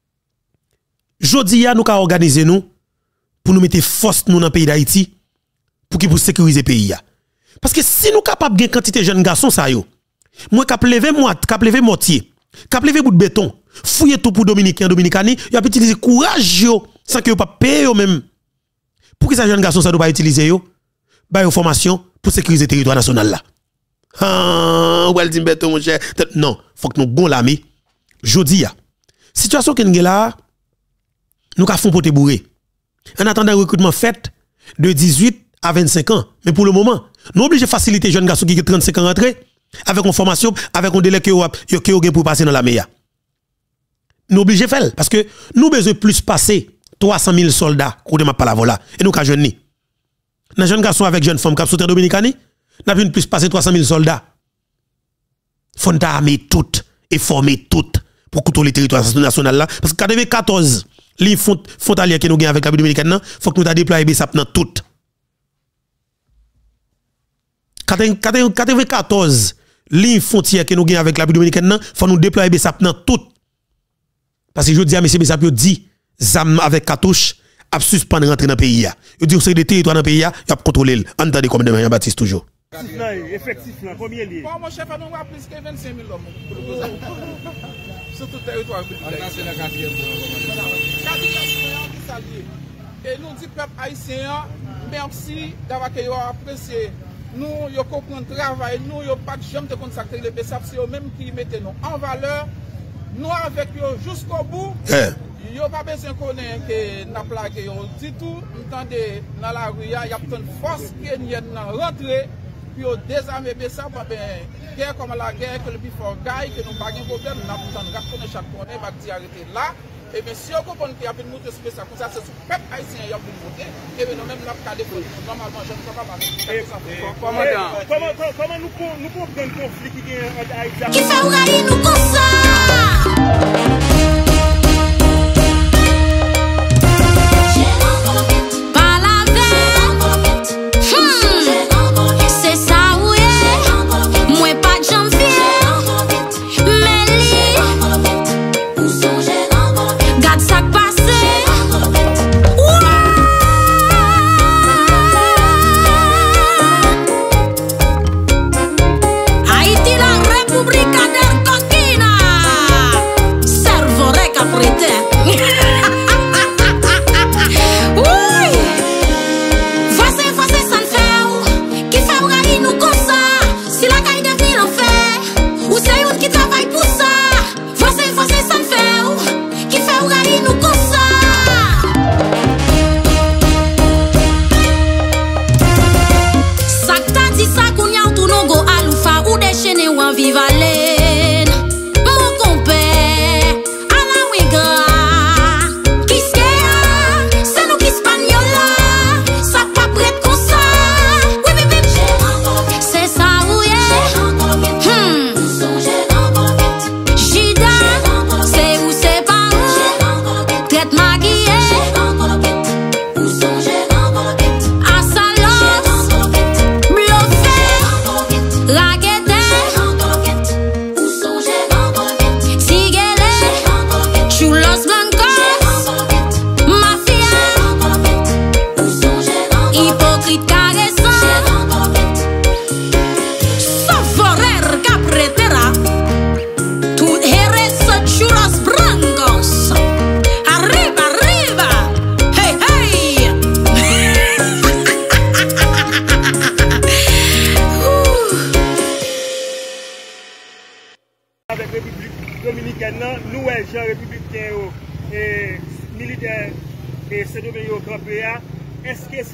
Jodi, nous avons organisé nous pour nous mettre force nous dans le pays d'Haïti pour qu'il puisse sécuriser le pays. Parce que si nous sommes capables de quantité de jeunes garçons, ça yo. Moi, cap lever mortier, cap lever bout de béton, fouiller tout pour Dominicain, Dominicani, il a utiliser courage yo, sans que yo pas payer yo même. Pour que ces jeunes garçons ça doit pas utiliser yo, ba yo formation pour sécuriser le territoire national là. Ah, ou elle dit béton mon cher. Non, faut que nous bon l'ami. Jodi ya. Situation que nous là, nous ka font poté bourré. En attendant le recrutement fait de 18 à 25 ans, mais pour le moment, nous obligés de faciliter les jeunes garçons qui ont 35 ans rentrer avec une formation, avec un délai qui ont pour passer dans la meilleure. Nous obligés de faire parce que nous besoin plus passer 300 000 soldats pour ne pas la voler et nous ka jeunes ni. Dans jeunes garçons avec jeunes femmes qui sont dominicani, n'a plus plus passer 300 000 soldats. Faut armer toutes et former toutes pour contrôler le territoire national là parce que 94 les frontaliers que nous gagnons avec la République dominicaine, faut que nous déployer BESAP dans toutes. 94 lignes frontières que nous gagnons avec la République dominicaine, faut nous déployer BESAP dans toutes. Parce que je dis à M. BESAP, il dit, ZAM avec cartouche, a suspendre rentrer dans le pays. Il dit, vous savez, des territoires dans le pays, il a contrôlé. Entendez comme demain, Baptiste toujours. Effectif, combien de bon, mon chef, nous avons plus que 25 000 hommes. Sur tout le territoire. Et nous disons, peuple haïtien, merci d'avoir apprécié. Nous, nous comprenons le travail, nous, nous pas de jamais de consacrer les BESAP, c'est eux-mêmes qui mettent nous en valeur. Nous, avec eux jusqu'au bout. Il n'y a pas besoin de connaître que nous avons plaqué du tout. Nous entendez dans la rue, il y a une force qui est rentrée. Puis désarmer BESAP, guerre comme la guerre, que le plus fort gagne, que nous n'avons pas de problème, nous avons besoin de reconnaître chaque fois, on va dire arrêter là. Et bien si on comprend qu'il y a une montée sur BESAP, comme ça, c'est sur le peuple haïtien qui a une montée. Et bien nous-mêmes, nous avons qu'à défendre. Normalement, je ne sais pas mal. Comment nous comprenons le conflit qui est entre Haïti? Qui fait regarder nous comme ça? Haïti la República del Coquina.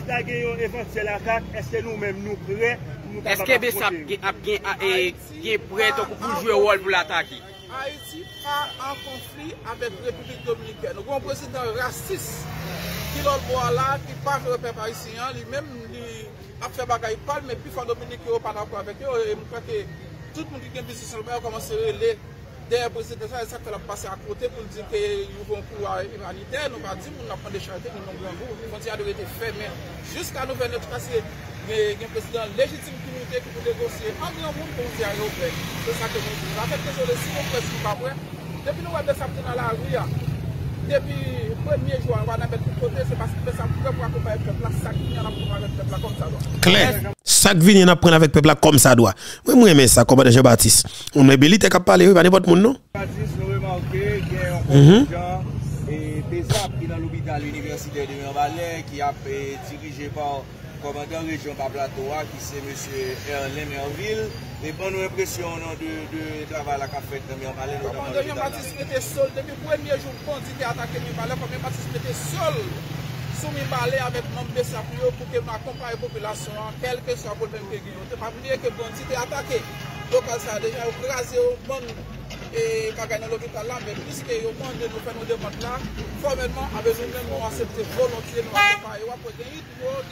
ta gen yon éventuel attaque, est-ce que nous-mêmes nous prêts? Est-ce que Bessap est prêt pour jouer rôle pour l'attaquer? Haïti pas en conflit avec la République dominicaine. Nous avons un président raciste qui est là, qui parle au peuple haïtien, lui-même, il a fait bagaille parle, mais puis il Dominique n'est pas d'accord avec eux. Et je crois que tout le monde qui a un business sur le maire commence à relayer derrière le président, ça, ça fait passer à côté pour dire qu'ils vont pour humanitaire. Nous pas dire qu'on a pris des charités, nous n'avons pas vu. Ils ont été faits, mais jusqu'à nous venir de passer, il y a un président légitime qui nous dit qu'il faut négocier en grand monde pour nous dire au fait. C'est ça que nous disons. En fait, désolé, si nous ne pas prêts, depuis nous avons des sapins dans la rue, depuis le 1er juin, on va mettre tout côté, c'est parce que ça pourrait pour accompagner le peuple, ça qui vient à prendre avec le peuple comme ça doit. Claire, ça qui vient à prendre avec le peuple comme ça doit. Moi, j'aime ça, comme Jean-Baptiste. On est belité qui a parlé, pas n'importe mon nom. Jean-Baptiste, nous remarquons qu'il y a un contingent et Bessap qui est dans l'hôpital universitaire de Mirbalais, qui a été dirigé par le commandant région Plateau, qui c'est M. Erlin Merville. Et bonne impression de travail à la fait de Mirbalais. Commandant Jean-Baptiste était seul depuis le premier jour qu'on dit qu'il a attaqué Mirbalais, comme Jean-Baptiste était seul sous Mirbalais avec mon Bessap pour que nous accompagnions la population, quel que soit le problème que nous avons. Pas oublier que bon, si tu es attaqué, donc ça a déjà écrasé au monde et pas gagné l'hôpital là, mais puisque au monde nous faisons nos demandes là, formellement, avec nous-mêmes, nous acceptons volontiers, nous accompagnons. Après, il y a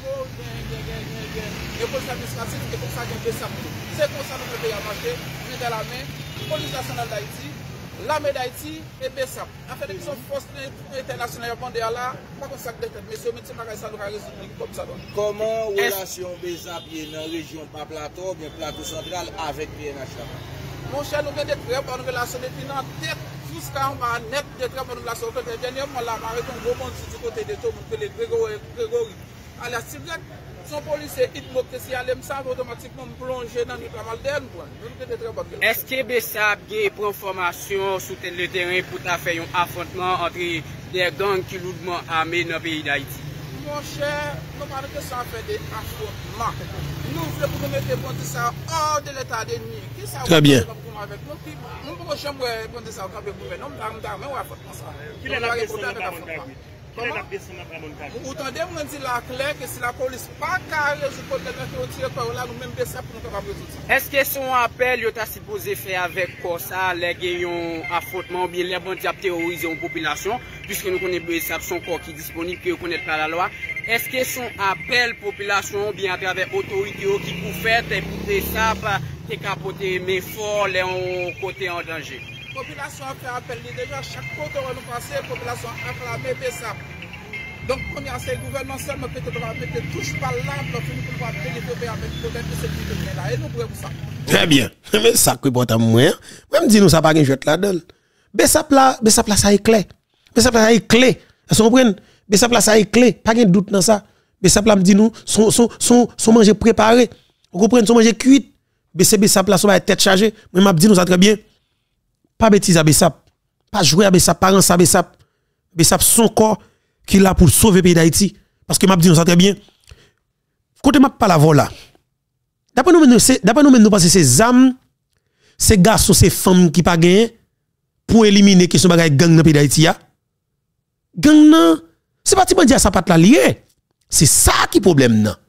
des polices administratives et comme ça, il y a des Bessap. C'est comme ça que nous pouvons marcher, main dans la main, police nationale d'Haïti, l'armée d'Haïti et Bessap. En fait, ils sont forces internationales là, pas comme ça que des messieurs, mais c'est pas ça nous résoudre comme ça. Comment relation Bessap est dans la région pas plateau, bien plateau central avec PNH? Mon cher, nous avons des très bonnes relations depuis dans la tête jusqu'à un net de très bonnes relations. Dernièrement, là, on a arrêté un gros monde du côté de tout le monde, les Grégory. À la cible, son policier, il m'a dit qu'il ça automatiquement plonger dans le travail d'elle. Est-ce que Bessap prend formation sur le terrain pour faire un affrontement entre des gangs qui lourdement armés dans le pays d'Haïti? Mon cher, nous parlons que ça fait des affrontements. Nous voulons pour nous mettre ça hors de l'état de nuit. Très bien. Nous pouvons jamais prendre ça au camp pour nous. Nous avons affrontement ça. Qui est la personne dans la montagne? Vous entendez, on dit la claire que si la police pas carré sur le côté de tirer par là, nous-mêmes Bessap pour nous capables de résoudre. Est-ce que son appel est supposé faire avec quoi ça, les gagnants affrontement ou bien les bandits à terroriser une population, puisque nous connaissons Bessap son corps qui est disponible, que nous connaissons pas la loi. Est-ce que son appel population bien à travers autorité qui pour faire pour Bessap est capoté mais fort les côté en danger? La population a fait appel déjà chaque côté où nous passons, la population a acclamé Bessap. Donc, c'est le gouvernement seulement peut-être va mettre touche par là pour pouvoir pénétrer avec le problème de sécurité là. Et nous pouvons ça. Très bien. Mais ça qui porte à moi, même dis nous ça pas une jette là-dedans. Bessap là, ça est clé. Bessap là, ça est clé. Vous comprenez? Bessap là, ça est clé. Pas de doute dans ça. Bessap là me dit nous, son manger préparé. Vous comprenez? Son manger cuit. Bessap là, son va tête chargée. Moi, m'a dit nous ça très bien. Pas bêtise à Bessap. Pas jouer à Bessap, pas rancer à Bessap. Bessap son corps qui est là pour sauver le pays d'Haïti. Parce que m'a dit nous ça très bien. Côté m'a pas la vola. D'après nous, nous passer ces âmes, ces garçons, ces femmes qui pas gagné pour éliminer question bagaille gang dans le pays d'Haïti. Gang nan, c'est pas ti dire ça pat la lié. C'est ça qui problème nan.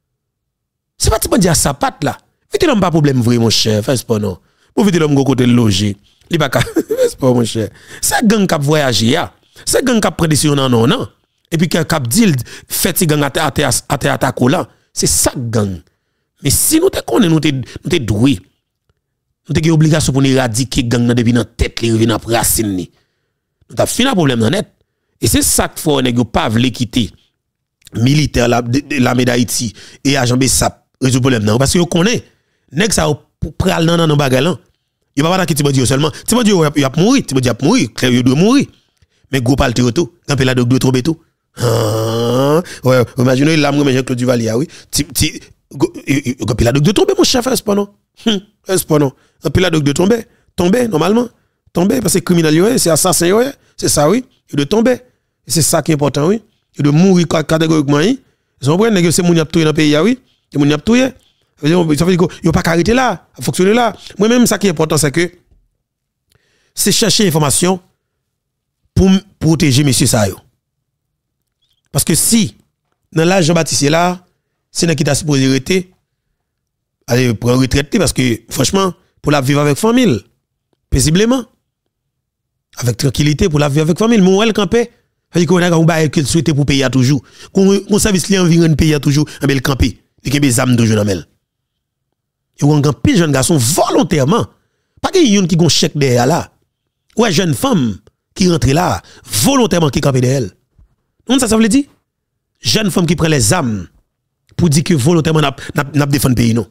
C'est pas ti dire ça pat là. Vite l'homme pas problème vrai mon cher, fais pas non. Pour vite l'homme go côté loger. Li pas c'est pas mon cher. C'est gang qui voyager ya. C'est gang qui prend décision non. Et puis qui dit fait gang attaque là. C'est ça gang. Mais si nous te connaissons, nous te doué. Nous te obligation pour nous éradiquer gang depuis dans tête li revient après racine ni. Nous t'a fini problème dans net. Et c'est ça qu'il faut nèg pas vle quitter militaire l'armée d'Haïti et agent Bessap résoudre problème non parce que vous connaissez nèg ça pral nan bagay là. Il va pas quitter Tibodi seulement. Tibodi il a mourir, Tibodi a mourir, clair il doit mourir. Mais go pas le tout. Quand la doc doit tomber tout. Ouais, imaginez l'âme mais Jean-Claude Duvalier oui. Quand la doc doit tomber mon chef est pas non. Est pas non. Quand la doc doit tomber normalement. Tomber parce que criminel c'est assassin c'est ça oui. Il doit tomber. C'est ça qui est important oui. Il doit mourir catégoriquement. Ils ont pris négocier moun y a tout dans pays oui. Et moun y a tout. Ça veut dire qu'il pas arrêter là, à fonctionner là. Moi-même, ça qui est important, c'est que c'est chercher information pour protéger M. Sayo. Parce que si dans l'âge Jean-Baptiste là, c'est qui t'a supposé arrêter. Allez, prendre retraite parce que franchement, pour la vivre avec famille, paisiblement, avec tranquillité, pour la vivre avec famille, mon elle campé, fait qu'on a un bail qu'il souhaite pour payer toujours. Qu'on service li environ payer toujours, en bel campé, il y a des âmes toujours dans mel. Et on a un jeune garçon volontairement, pas qu'il y a qui gon chèque derrière là. Ouais, jeune femme qui rentre là, volontairement qui campé derrière elle. Donc ça veut dire jeune femme qui prend les âmes pour dire que volontairement n'a défendre pays non.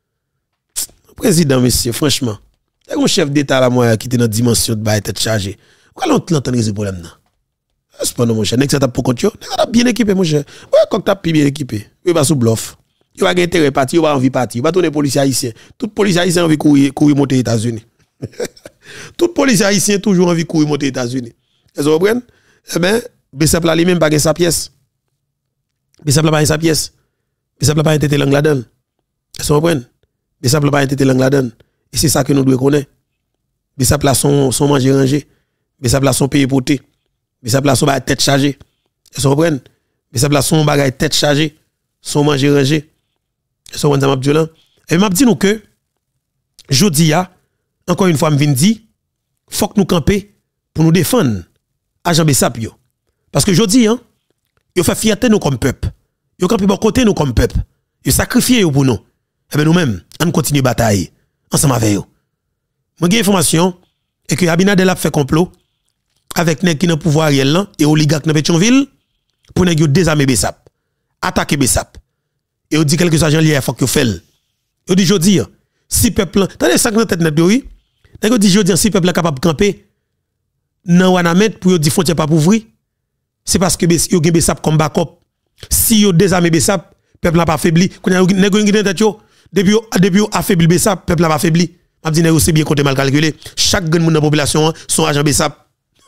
Président monsieur, franchement, il y a un chef d'état là moi qui était dans dimension de bail tête chargée. Pourquoi l'entendre ce problème là? C'est pas non mon cher, nek ça t'a pour compte yo, nek bien équipé mon cher. Ouais, quand t'as bien équipé, il va sous bluff. Il va intérêt parti, il va envie parti, il va tourner policier haïtien. Tout policier haïtien envie courir monter aux États-Unis. Tout policier haïtien toujours envie courir monter aux États-Unis. Vous comprenez? Eh ben, Bessap là lui-même pas sa pièce. Bessap là pas sa pièce. Bessap là pas été langue là-dedans. Vous comprenez? Bessap là pas été langue là-dedans. Et c'est ça que nous devons connaître. Bessap là son manger rangé. Bessap là son pays porté. Bessap là son bagage tête chargée. Vous comprenez? Bessap là son bagage tête chargée. Son manger rangé. Vous comprenez ça m'a et m'a dit nous que jodi a encore une fois me vinn dit faut que nous camper pour nous défendre agent Bessap yo. Parce que jodi hein, yo fait fierté nous comme peuple. Yo camper bon côté nous comme peuple. Yo sacrifié yo pour nous. Et ben nous-mêmes, on continue bataille ensemble avec eux. Moi j'ai information et que Abinadel a fait complot avec nèg qui dans pouvoir réel là et oligarque dans Pétionville pour nèg yo désarmer Bessap, attaquer Bessap. Et on dit quelques agents liés faut que fait. On dit jodi si peuple, attendez 50 tête net oui. Nèg dit jodi si peuple capable camper nan Wanamet pour yo di frontière pas ouvrir. C'est parce que yo gen Bessap comme backup. Si yo désarmer Bessap, peuple n'a pas affaibli. Quand nèg yo gen tête yo depuis yo affaibli Bessap, peuple n'a pas affaibli. M'a dit nèg c'est bien compté mal calculé. Chaque grand monde dans population son agent Bessap.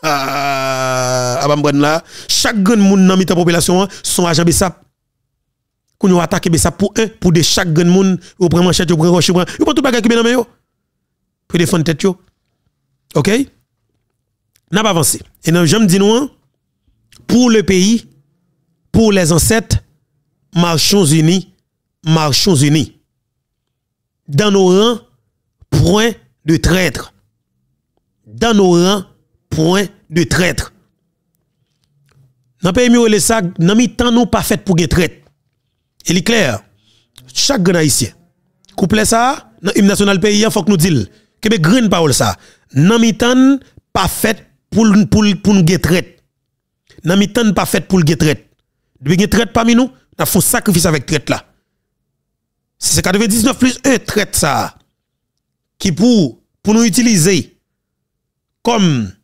Là, chaque grand monde dans la population son agent Bessap. Quand nous attaquer Bessap pour un pour de chaque grand monde ou prend manchette ou prend roche ou pas tout bagage qui dans yo. Pour défendre tête yo. OK? N'a pas avancé. Et non j'aime dire nous pour le pays, pour les ancêtres, marchons unis, marchons unis. Dans nos rangs, point de traître. Dans nos rangs, point de traître. Dans le pays mieux ça, dans mi temps nous pas fait pour gagner traître. Il est clair. Chaque grand haïtien couple ça dans l'hymne national pays, faut que nous disions que be green parole ça. Dans mi temps pas fait pour gagner traître. Dans mi temps pas fait pour gagner traître. Depuis gagner traître parmi nous, nous font sacrifice avec traître là. C'est 99 plus 1 traite ça qui pour nous utiliser comme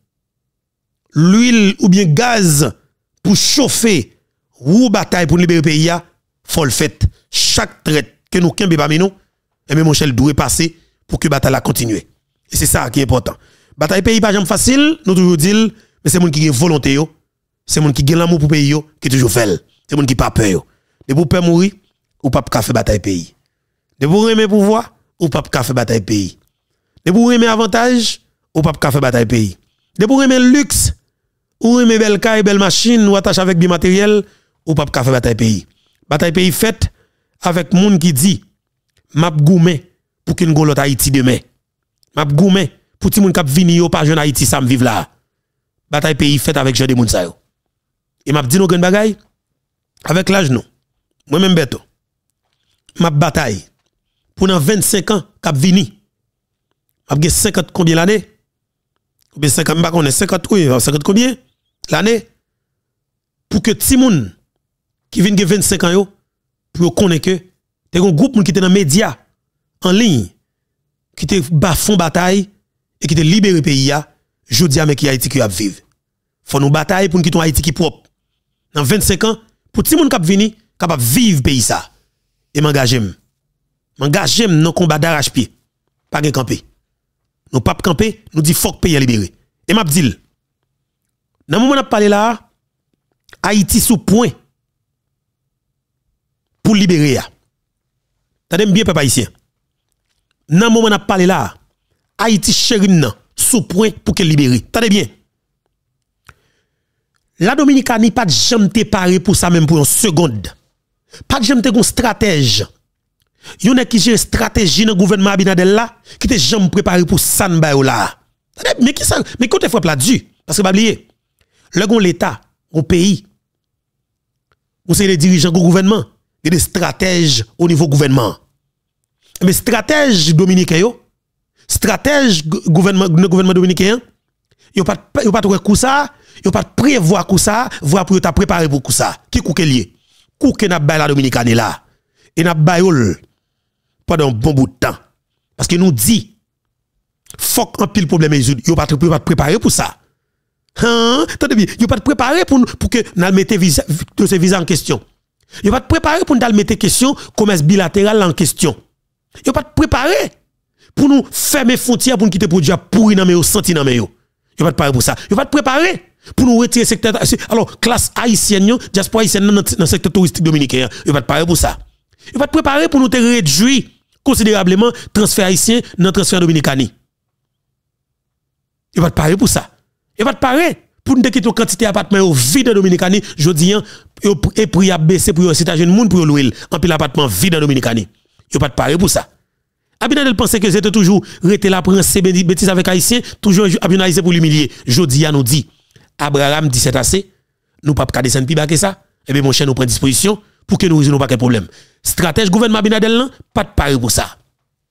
l'huile ou bien gaz pour chauffer ou bataille pour libérer le pays, faut le faire. Chaque traite que nous kembe parmi nous, et même mon chel doit passer pour que la bataille continue. Et c'est ça qui est important. Bataille pays pas jamais facile, nous toujours dire, mais c'est monde qui a volonté yo, c'est monde qui a l'amour pour pays yo, qui toujours fait. C'est monde qui pas peur yo. De pour peur mourir ou pas faire bataille pays. De pour aimer pouvoir ou pas faire bataille pays. De pour aimer avantage ou pas faire bataille pays. De pour aimer luxe ou aimer belle caille, belle machine ou attache avec bien matériel ou pas faire bataille pays. Bataille pays faite avec monde qui dit m'a goumé pour qu'une golote Haïti demain. M'a goumé pour ti moun k'ap vini yo pas jeune Haïti ça me vivre là. Bataille pays faite avec Jean de moun sa yo. Et m'a dit nou gen bagay avec l'âge non. Moi même beto. M'a bataille pour dans 25 ans k'ap vini. M'a gen 50 combien l'année? Ou bien 50 pas connaît 50 oui, 50 combien l'année? Pour que ti moun qui vient de 25 ans yo pour connaître que t'es un groupe qui était dans média en ligne qui te font bataille et qui te libéré le pays ya jodi a mais qui Haïti qui a vivre faut nous bataille pour quitter Haïti qui propre dans 25 ans pour ti moun k'ap vini capable vivre pays ça et m'engager dans combat d'arrache-pied pas gen camper nous pas camper nous dit faut que pays libéré et m'a dit dans moment n'a parlé là Haïti sous point pour libérer ya. T'as bien peuple haïtien. Nan moment n'a parlé là, Haïti chérin sous point pour qu'elle libérer. T'as bien. La Dominicanie pas de jamais te paré pour ça même pour une seconde. Pas de jamais te gon stratège. Yon est qui gère stratégie dans le gouvernement Abinadel là, qui te jamais préparé pour ça là. Mais qui ça? Mais quand tu frappe là-dessus, parce que pas oublier, le gon l'État, au pays, on c'est les dirigeants du gouvernement, et des stratèges au niveau gouvernement. Mais stratège dominicain yo, stratège gouvernement dominicain, yo pas trouver coup ça, yo pas prévoir coup ça, voir pour ta préparer pour coup ça. Qui kou lié? Kou que n'a ba la Dominicane là. Et n'a ba pendant un bon bout de temps. Parce que nous dit faut qu'un pile problème yo pas préparer pour ça. Hein? Attendez bien, yo pas préparer pour que nous mettre visa en question. Yo pas préparer pour nous mettre question commerce bilatéral en question. Yo pas préparer pour nous fermer frontières pour nous quitter produit pourri dans yo senti dans yo. Yo pas préparer pour ça. Yo pas préparer pour nous retirer secteur alors classe haïtienne diaspora haïtienne dans le secteur touristique dominicain. Yo pas préparer pour ça. Yo pas préparer pour nous te réduire considérablement transfert haïtien dans transfert dominicain. Yo pas préparer pour ça. Yo pas préparer pour nous quitter quantité d'appartements vide en Dominicanie, jodi et prix a baissé pour les États-Unis monde pour louer en pile appartement vide en Dominicanie. Yo pas préparer pour ça. Abinadel pensait que c'était toujours rester là pour ces bêtises avec haïtien, toujours Abinadel pour l'humilier. Jodi a nous dit Abraham dit c'est assez, nous pas ka descendre plus bas que ça. Et bien mon cher nous prend disposition pour que nous résolvions pas quel problème. Stratège gouvernement Abinadel là, pas de parler pour ça.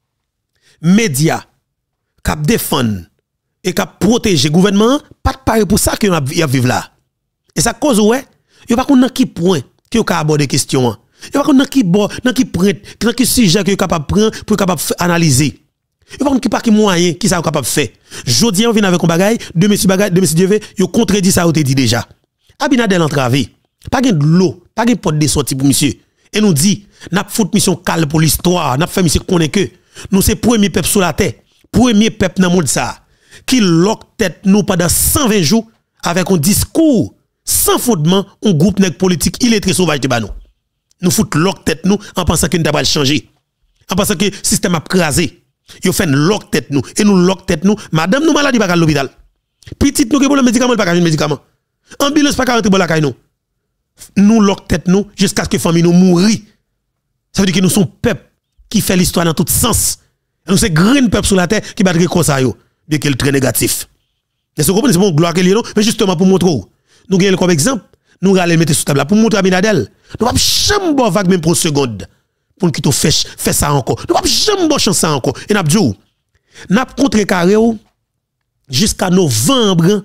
Média cap défendre et cap protéger gouvernement, pas de parler pour ça que y a vivre là. Et ça cause ouais, yo pas connait qui point que yo ka aborder question. Yo pas connait qui prête, dans qui sujet que yo capable prendre pour capable analyser. Yo pas connait qui moyen qui ça capable faire. Jodi on vient avec un bagage, de monsieur Dieu, yo contredit ça ou te dit déjà. Abinadel entravé. Pas gen de l'eau, pas gen porte de sortie pour monsieur. Et nous dit, n'a fout mission calme pour l'histoire, n'a fait monsieur connaît que nous c'est premier peuple sur la terre, premier peuple dans le monde ça qui lock tête nous pendant 120 jours avec un discours sans fondement, un groupe nèg politique illettré sauvage de banou. Nous fout lock tête nous en pensant que nous va changer. En pensant que le système a crasé. Yo fait lock tête nous et nous lock tête nous, madame nous malade pas à l'hôpital. Petite nous que pour le médicament pas un médicament. Ambulance pas rentrer pour la caille nous. Nous lock tête nous jusqu'à ce que famille nous mourir. Ça veut dire que nous sommes peuple qui fait l'histoire dans tout sens. Et nous c'est green peuple sur la terre qui bat comme ça yo, bien qu'il très négatif. Et ce comprenez c'est bon gloire que non, mais justement pour montrer nous gagnons comme exemple, nous allons mettre sur table là pour montrer Abinadel. Nous pas jamais bon vague même pour une seconde pour qui te fait ça encore. Nous pas jamais bon chance ça encore. Et n'a dit n'a contrecarré jusqu'à novembre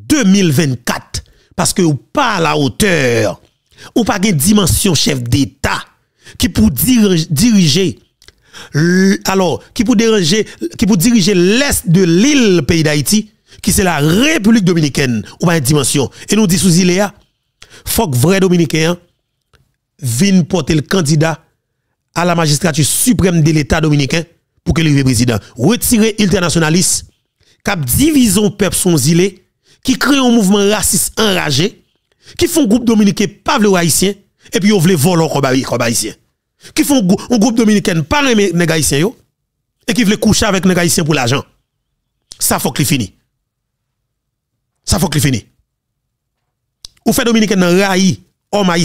2024 parce que ou pas à la hauteur ou pas une dimension chef d'État qui pour diriger alors qui pour diriger l'est de l'île pays d'Haïti qui c'est la République dominicaine ou pas une dimension et nous dit sous Iléa faut que vrai dominicain vienne porter le candidat à la magistrature suprême de l'État dominicain pour que le président retire internationaliste cap division peuple son île qui crée un mouvement raciste enragé qui font groupe dominicain pas le haïtien et puis on veut voler comme haïtien qui font un groupe dominicain pas les haïtiens yo et qui veut coucher avec les haïtiens pour l'argent. Ça faut que fini. Ça faut que fini. Ou fait dominicain dans raï homme